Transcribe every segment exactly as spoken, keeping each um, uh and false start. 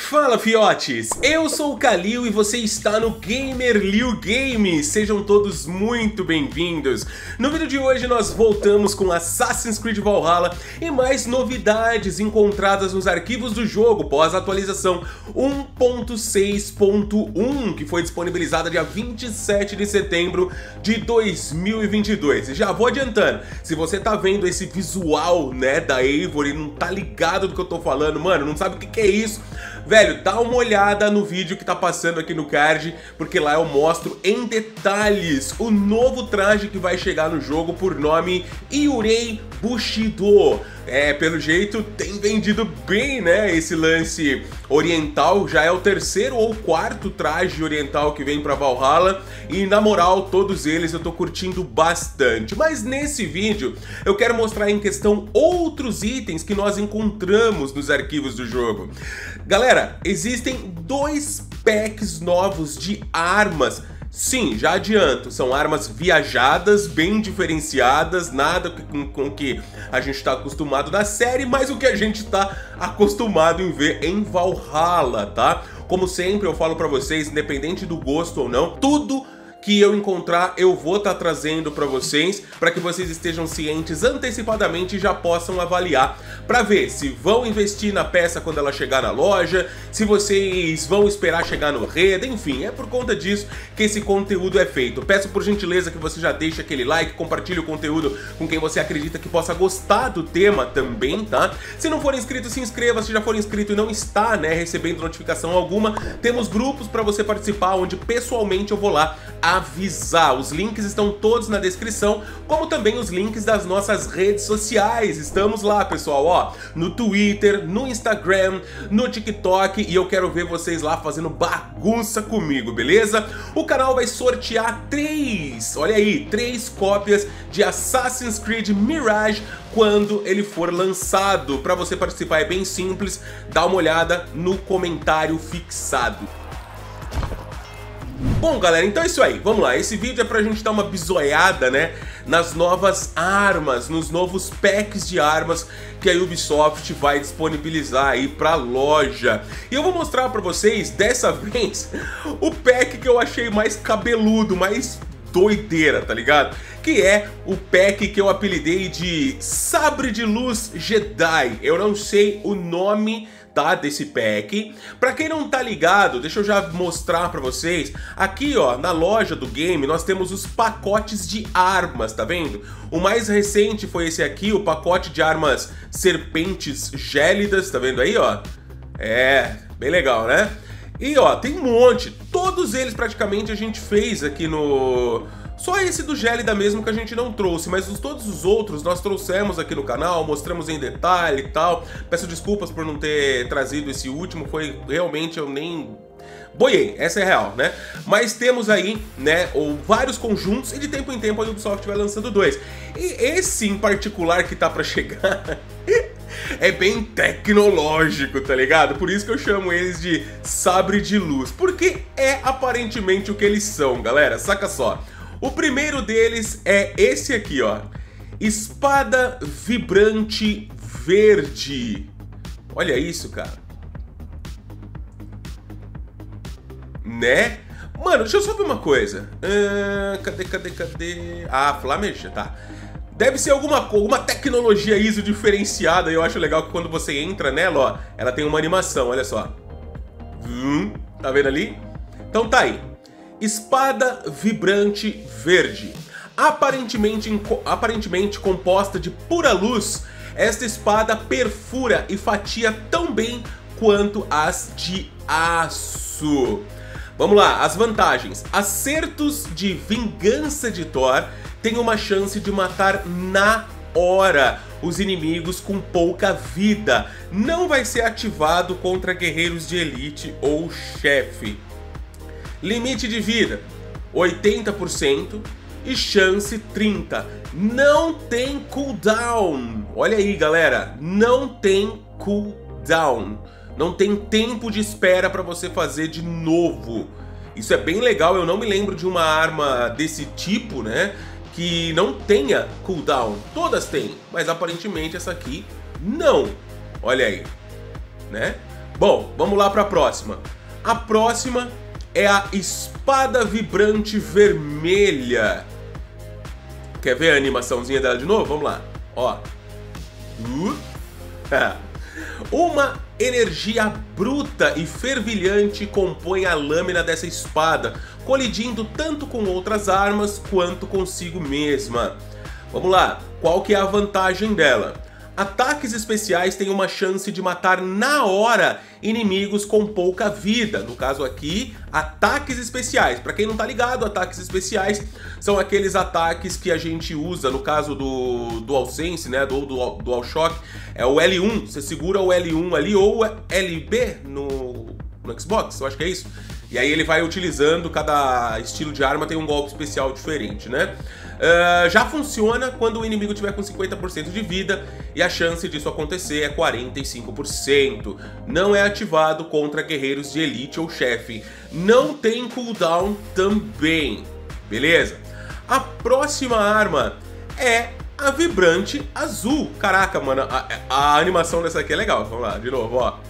Fala, fiotes! Eu sou o Kalil e você está no GamerLiu Games. Sejam todos muito bem-vindos. No vídeo de hoje nós voltamos com Assassin's Creed Valhalla e mais novidades encontradas nos arquivos do jogo pós a atualização um ponto seis ponto um, que foi disponibilizada dia vinte e sete de setembro de dois mil e vinte e dois. E já vou adiantando, se você tá vendo esse visual, né, da Eivor e não tá ligado do que eu tô falando, mano, não sabe o que que é isso, velho, dá uma olhada no vídeo que tá passando aqui no card, porque lá eu mostro em detalhes o novo traje que vai chegar no jogo por nome Yurei Bushido. É, pelo jeito tem vendido bem, né, esse lance oriental, já é o terceiro ou quarto traje oriental que vem pra Valhalla e na moral todos eles eu tô curtindo bastante. Mas nesse vídeo eu quero mostrar em questão outros itens que nós encontramos nos arquivos do jogo. Galera, existem dois packs novos de armas. Sim, já adianto, são armas viajadas, bem diferenciadas, nada com, com o que a gente está acostumado na série, mas o que a gente está acostumado em ver em Valhalla, tá? Como sempre eu falo pra vocês, independente do gosto ou não, tudo que eu encontrar eu vou estar tá trazendo para vocês, para que vocês estejam cientes antecipadamente e já possam avaliar, para ver se vão investir na peça quando ela chegar na loja, se vocês vão esperar chegar no Reda, enfim, é por conta disso que esse conteúdo é feito. Peço por gentileza que você já deixe aquele like, compartilhe o conteúdo com quem você acredita que possa gostar do tema também, tá? Se não for inscrito, se inscreva. Se já for inscrito e não está, né, recebendo notificação alguma, temos grupos para você participar, onde pessoalmente eu vou lá avisar. Os links estão todos na descrição, como também os links das nossas redes sociais. Estamos lá, pessoal, ó, no Twitter, no Instagram, no TikTok, e eu quero ver vocês lá fazendo bagunça comigo, beleza? O canal vai sortear três, olha aí, três cópias de Assassin's Creed Mirage quando ele for lançado. Para você participar é bem simples, dá uma olhada no comentário fixado. Bom, galera, então é isso aí, vamos lá, esse vídeo é pra gente dar uma bisoiada, né, nas novas armas, nos novos packs de armas que a Ubisoft vai disponibilizar aí pra loja. E eu vou mostrar pra vocês, dessa vez, o pack que eu achei mais cabeludo, mais doideira, tá ligado? Que é o pack que eu apelidei de Sabre de Luz Jedi. Eu não sei o nome, tá, desse pack. Pra quem não tá ligado, deixa eu já mostrar pra vocês. Aqui, ó, na loja do game, nós temos os pacotes de armas, tá vendo? O mais recente foi esse aqui, o pacote de armas serpentes gélidas, tá vendo aí, ó? É, bem legal, né? E, ó, tem um monte. Todos eles, praticamente, a gente fez aqui no... Só esse do Gélida mesmo que a gente não trouxe, mas os, todos os outros nós trouxemos aqui no canal, mostramos em detalhe e tal. Peço desculpas por não ter trazido esse último, foi realmente eu nem... boiei, essa é real, né? Mas temos aí, né, ou vários conjuntos e de tempo em tempo a Ubisoft vai lançando dois. E esse em particular que tá pra chegar... é bem tecnológico, tá ligado? Por isso que eu chamo eles de Sabre de Luz, porque é aparentemente o que eles são, galera, saca só. O primeiro deles é esse aqui, ó. Espada vibrante verde. Olha isso, cara. Né? Mano, deixa eu só ver uma coisa. Ah, cadê, cadê, cadê? Ah, flameja, tá. Deve ser alguma, alguma tecnologia I S O diferenciada. E eu acho legal que quando você entra nela, ó, ela tem uma animação, olha só. Hum, tá vendo ali? Então tá aí. Espada vibrante verde. Aparentemente, aparentemente composta de pura luz, esta espada perfura e fatia tão bem quanto as de aço. Vamos lá, as vantagens. Acertos de vingança de Thor têm uma chance de matar na hora os inimigos com pouca vida. Não vai ser ativado contra guerreiros de elite ou chefe. Limite de vida, oitenta por cento e chance trinta por cento. Não tem cooldown. Olha aí, galera, não tem cooldown. Não tem tempo de espera para você fazer de novo. Isso é bem legal, eu não me lembro de uma arma desse tipo, né, que não tenha cooldown. Todas têm, mas aparentemente essa aqui não. Olha aí, né? Bom, vamos lá para a próxima. A próxima é a espada vibrante vermelha. Quer ver a animaçãozinha dela de novo? Vamos lá. Ó. Uh. Uma energia bruta e fervilhante compõe a lâmina dessa espada, colidindo tanto com outras armas quanto consigo mesma. Vamos lá, qual que é a vantagem dela? Ataques especiais têm uma chance de matar na hora inimigos com pouca vida. No caso aqui, ataques especiais. Para quem não tá ligado, ataques especiais são aqueles ataques que a gente usa, no caso do DualSense, né, do, do DualShock, é o L um. Você segura o L um ali ou L B no, no Xbox, eu acho que é isso. E aí ele vai utilizando, cada estilo de arma tem um golpe especial diferente, né? Uh, já funciona quando o inimigo tiver com cinquenta por cento de vida e a chance disso acontecer é quarenta e cinco por cento. Não é ativado contra guerreiros de elite ou chefe. Não tem cooldown também, beleza? A próxima arma é a vibrante azul. Caraca, mano, a, a animação dessa aqui é legal. Vamos lá, de novo, ó.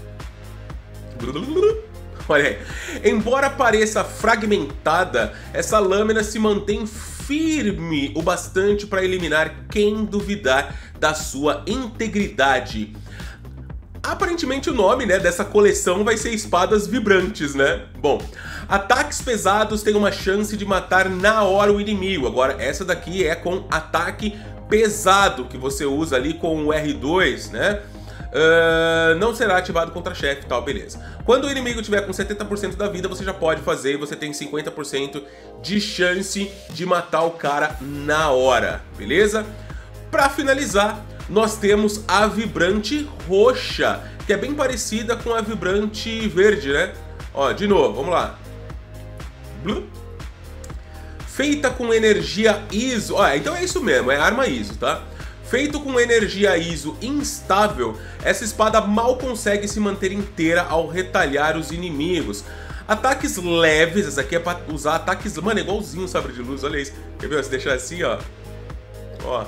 Olha aí. Embora pareça fragmentada, essa lâmina se mantém firme o bastante para eliminar quem duvidar da sua integridade. Aparentemente o nome, né, dessa coleção vai ser espadas vibrantes, né? Bom, ataques pesados têm uma chance de matar na hora o inimigo. Agora, essa daqui é com ataque pesado, que você usa ali com o R dois, né? Uh, não será ativado contra chefe e tal, beleza. Quando o inimigo tiver com setenta por cento da vida, você já pode fazer e você tem cinquenta por cento de chance de matar o cara na hora, beleza? Pra finalizar, nós temos a vibrante roxa, que é bem parecida com a vibrante verde, né? Ó, de novo, vamos lá. Blu. Feita com energia I S O. Ó, então é isso mesmo, é arma I S O, tá? Feito com energia I S O instável, essa espada mal consegue se manter inteira ao retalhar os inimigos. Ataques leves, essa aqui é pra usar ataques... Mano, é igualzinho o sabre de luz, olha isso. Quer ver? Se deixar assim, ó. Ó.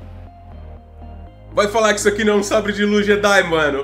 Vai falar que isso aqui não é um sabre de luz Jedi, mano.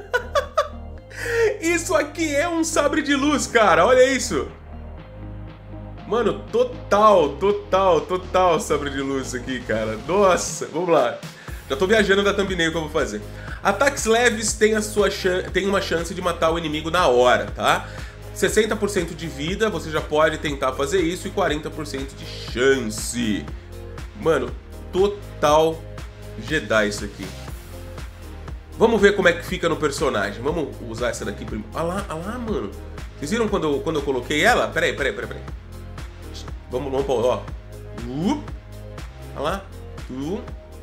Isso aqui é um sabre de luz, cara. Olha isso. Mano, total, total, total sabre de luz aqui, cara. Nossa, vamos lá. Já tô viajando da thumbnail que eu vou fazer. Ataques leves têm, a sua tem uma chance de matar o inimigo na hora, tá? sessenta por cento de vida, você já pode tentar fazer isso, e quarenta por cento de chance. Mano, total Jedi isso aqui. Vamos ver como é que fica no personagem. Vamos usar essa daqui primeiro. Olha lá, olha lá, mano. Vocês viram quando eu, quando eu coloquei ela? Peraí, peraí, peraí, peraí. Vamos, vamos, ó. Uh, olha lá. Tu.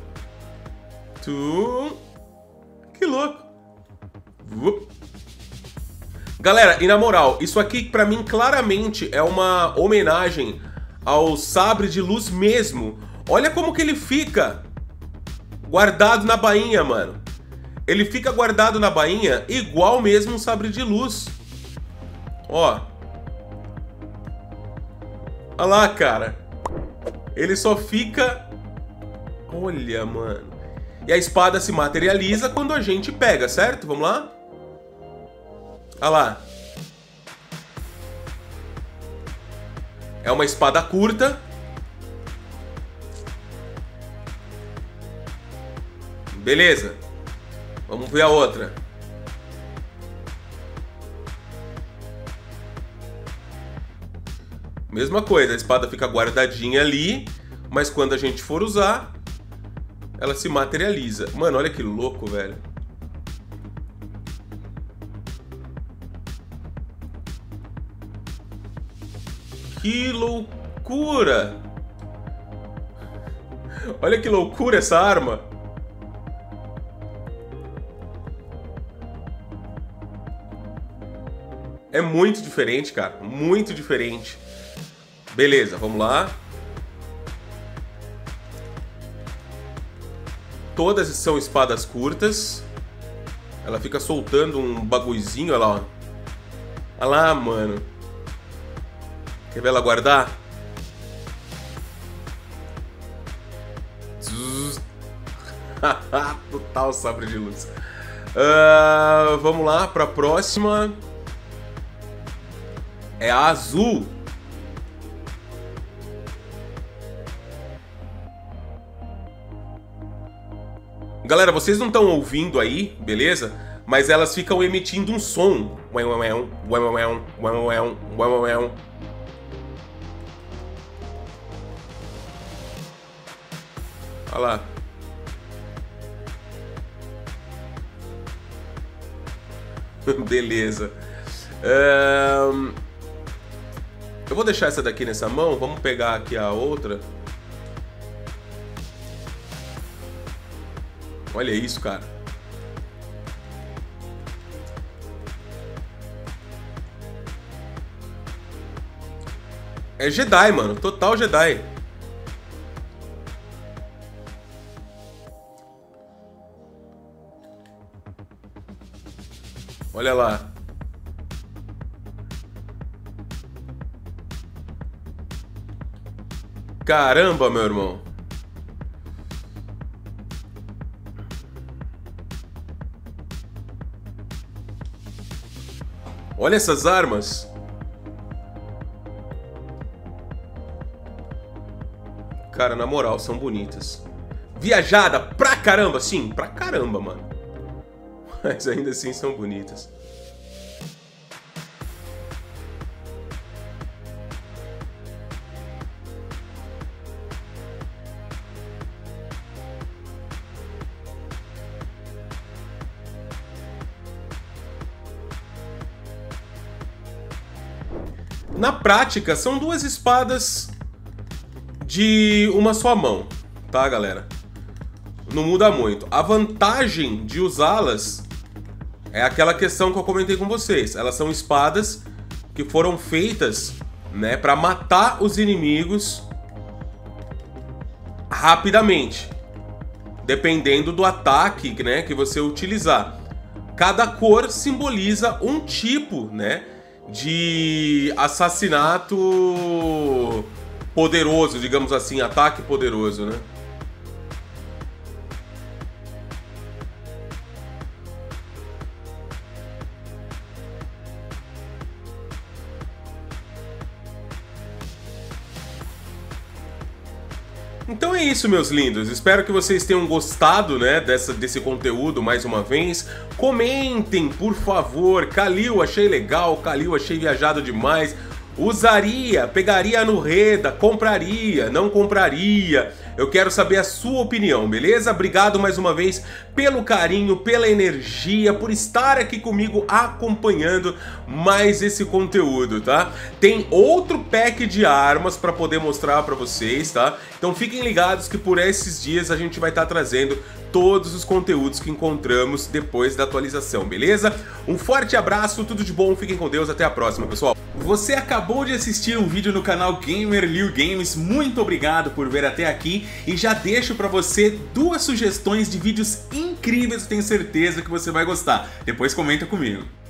Tu. Que louco. Uh. Galera, e na moral, isso aqui pra mim claramente é uma homenagem ao sabre de luz mesmo. Olha como que ele fica guardado na bainha, mano. Ele fica guardado na bainha igual mesmo um sabre de luz. Ó. Olha lá, cara. Ele só fica... Olha, mano. E a espada se materializa quando a gente pega, certo? Vamos lá? Olha lá. É uma espada curta. Beleza. Vamos ver a outra. Mesma coisa, a espada fica guardadinha ali, mas quando a gente for usar, ela se materializa. Mano, olha que louco, velho. Que loucura! Olha que loucura essa arma! É muito diferente, cara. Muito diferente. Beleza, vamos lá. Todas são espadas curtas. Ela fica soltando um bagulhozinho, olha lá, ó. Olha lá, mano. Quer ver ela guardar? Total sabre de luz. Uh, vamos lá para a próxima. É a azul. Galera, vocês não estão ouvindo aí, beleza? Mas elas ficam emitindo um som. Olha lá. Beleza. Um... Eu vou deixar essa daqui nessa mão. Vamos pegar aqui a outra. Olha isso, cara. É Jedi, mano. Total Jedi. Olha lá. Caramba, meu irmão. Olha essas armas. Cara, na moral, são bonitas. Viajada pra caramba, sim, pra caramba, mano. Mas ainda assim são bonitas. Na prática, são duas espadas de uma só mão, tá, galera? Não muda muito. A vantagem de usá-las é aquela questão que eu comentei com vocês. Elas são espadas que foram feitas, né, para matar os inimigos rapidamente, dependendo do ataque, né, que você utilizar. Cada cor simboliza um tipo, né, de assassinato poderoso, digamos assim, ataque poderoso, né? Então é isso, meus lindos. Espero que vocês tenham gostado, né, dessa, desse conteúdo mais uma vez. Comentem, por favor. Kalil, achei legal. Kalil, achei viajado demais. Usaria, pegaria no Reda, compraria, não compraria. Eu quero saber a sua opinião, beleza? Obrigado mais uma vez pelo carinho, pela energia, por estar aqui comigo acompanhando mais esse conteúdo, tá? Tem outro pack de armas para poder mostrar para vocês, tá? Então fiquem ligados que por esses dias a gente vai estar trazendo todos os conteúdos que encontramos depois da atualização, beleza? Um forte abraço, tudo de bom, fiquem com Deus, até a próxima, pessoal. Você acabou de assistir um vídeo no canal Gamer Liu Games, muito obrigado por ver até aqui e já deixo pra você duas sugestões de vídeos incríveis, eu tenho certeza que você vai gostar, depois comenta comigo.